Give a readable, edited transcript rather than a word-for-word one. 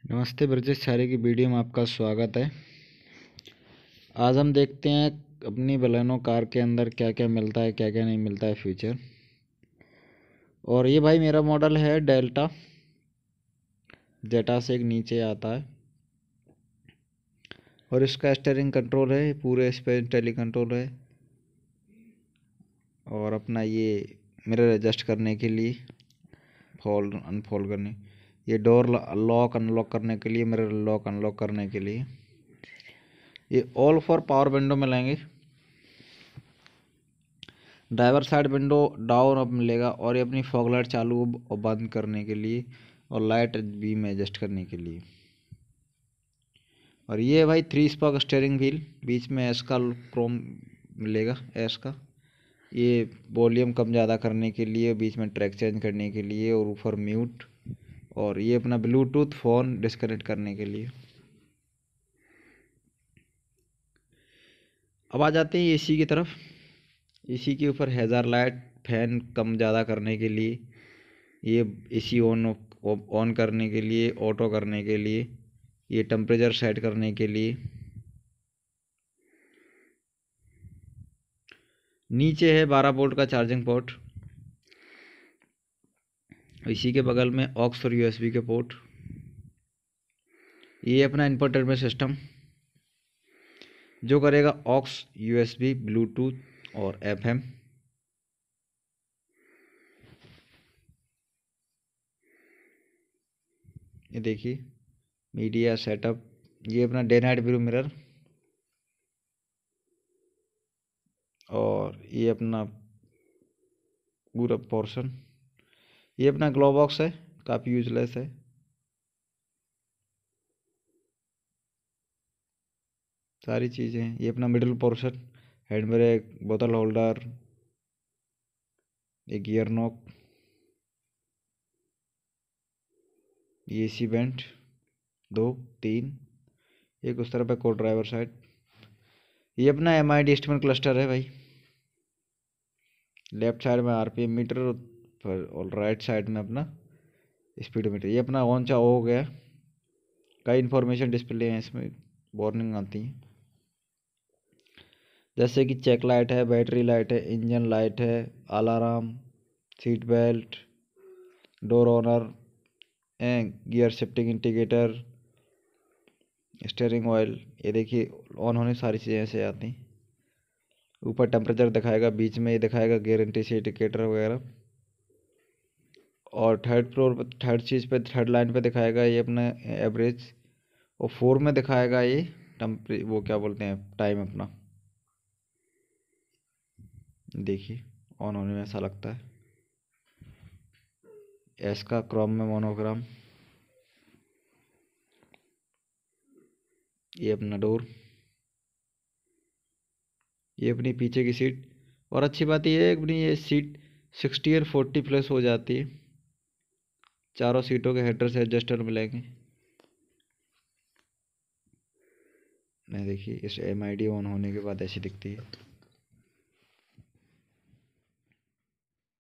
नमस्ते ब्रजेश छारे की वीडियो में आपका स्वागत है। आज हम देखते हैं अपनी बलेनो कार के अंदर क्या क्या मिलता है, क्या क्या नहीं मिलता है फीचर। और ये भाई मेरा मॉडल है डेल्टा जेटा से एक नीचे आता है और इसका स्टीयरिंग कंट्रोल है, पूरे इस पर टेली कंट्रोल है। और अपना ये मिरर एडजस्ट करने के लिए, फोल्ड अनफोल्ड करने, ये डोर लॉक अनलॉक करने के लिए, मिरर लॉक अनलॉक करने के लिए। ये ऑल फॉर पावर विंडो में लेंगे। Driver side window down up मिलेगा और ये अपनी फॉग लाइट चालू और बंद करने के लिए और लाइट बीम एडजस्ट करने के लिए। और ये भाई 3 स्पोक स्टीयरिंग व्हील, बीच में एस का क्रोम मिलेगा, एस का। ये वॉल्यूम कम ज़्यादा करने के लिए, बीच में ट्रैक चेंज करने के लिए और ऊपर म्यूट। और ये अपना ब्लूटूथ फ़ोन डिस्कनेक्ट करने के लिए। अब आ जाते हैं एसी की तरफ। एसी के ऊपर हैज़ार्ड लाइट, फैन कम ज़्यादा करने के लिए, ये एसी ऑन करने के लिए, ऑटो करने के लिए, ये टेम्परेचर सेट करने के लिए। नीचे है 12 वोल्ट का चार्जिंग पोर्ट। इसी के बगल में ऑक्स और यूएसबी के पोर्ट। ये अपना इंफोटेनमेंट सिस्टम जो करेगा ऑक्स, यूएसबी, ब्लूटूथ और एफएम। ये देखिए मीडिया सेटअप। ये अपना डे नाइट व्यू मिरर। और ये अपना पूरा पोर्शन। ये अपना ग्लो बॉक्स है, काफ़ी यूजलेस है। सारी चीज़ें हैं। ये अपना मिडिल पोर्शन, हैंड ब्रेक, बोतल होल्डर, एक गियर नॉक, ये सी वेंट 2 3, एक उस तरफ है को ड्राइवर साइड। ये अपना MID इंस्ट्रूमेंट क्लस्टर है भाई। लेफ्ट साइड में RPM मीटर और राइट साइड में अपना स्पीडोमीटर। ये अपना ऑन चा हो गया। कई इन्फॉर्मेशन डिस्प्ले हैं इसमें, वार्निंग आती है जैसे कि चेक लाइट है, बैटरी लाइट है, इंजन लाइट है, alarm, seat belt, door owner, gear shifting indicator, steering oil. ये देखिए ऑन होने सारी चीज़ें ऐसे आती हैं। ऊपर टेम्परेचर दिखाएगा, बीच में ये दिखाएगा गारंटी से इंडिकेटर वगैरह। और थर्ड फ्लोर पर, थर्ड चीज़ पे, थर्ड लाइन पे दिखाएगा ये अपना एवरेज। और 4 में दिखाएगा ये वो क्या बोलते हैं, टाइम अपना। देखिए ऑन होने में ऐसा लगता है। एस का क्रोम में मोनोग्राम। ये अपना डोर, ये अपनी पीछे की सीट। और अच्छी बात ये है अपनी ये सीट 60 और 40 प्लस हो जाती है। चारों सीटों के हेडर से एडजस्टर मिलेंगे। मैं देखिए इस MID ऑन होने के बाद ऐसी दिखती है।